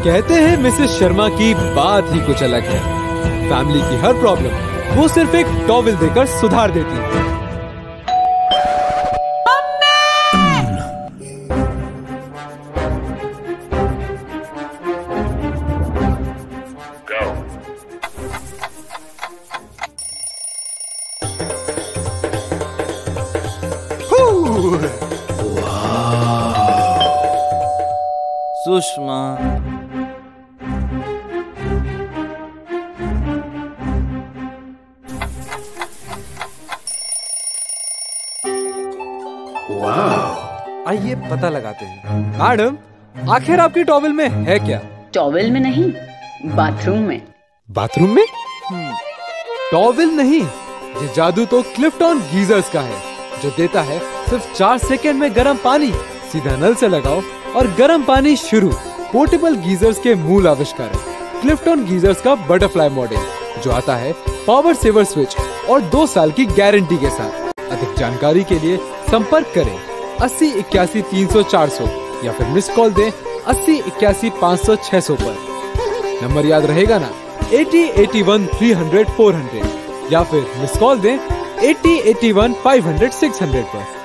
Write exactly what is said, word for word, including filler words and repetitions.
कहते हैं मिसेस शर्मा की बात ही कुछ अलग है। फैमिली की हर प्रॉब्लम वो सिर्फ एक टॉवल देकर सुधार देती है। सुषमा, आइए पता लगाते हैं। मैडम, आखिर आपकी टॉवल में है क्या? टॉवल में नहीं, बाथरूम में। बाथरूम में? टॉवल नहीं, ये जादू तो क्लिफ्टन गीजर्स का है, जो देता है सिर्फ चार सेकंड में गर्म पानी। सीधा नल से लगाओ और गर्म पानी शुरू। पोर्टेबल गीजर्स के मूल आविष्कारक क्लिफ्टन गीजर्स का बटरफ्लाई मॉडल, जो आता है पावर सेवर स्विच और दो साल की गारंटी के साथ। अधिक जानकारी के लिए संपर्क करें अस्सी इक्यासी तीन सौ चार सौ या फिर मिस कॉल दें अस्सी इक्यासी पाँच सौ छह सौ पर। नंबर याद रहेगा ना, अस्सी इक्यासी तीन सौ फोर हंड्रेड, या फिर मिस कॉल दें अस्सी इक्यासी पाँच सौ छह सौ पर।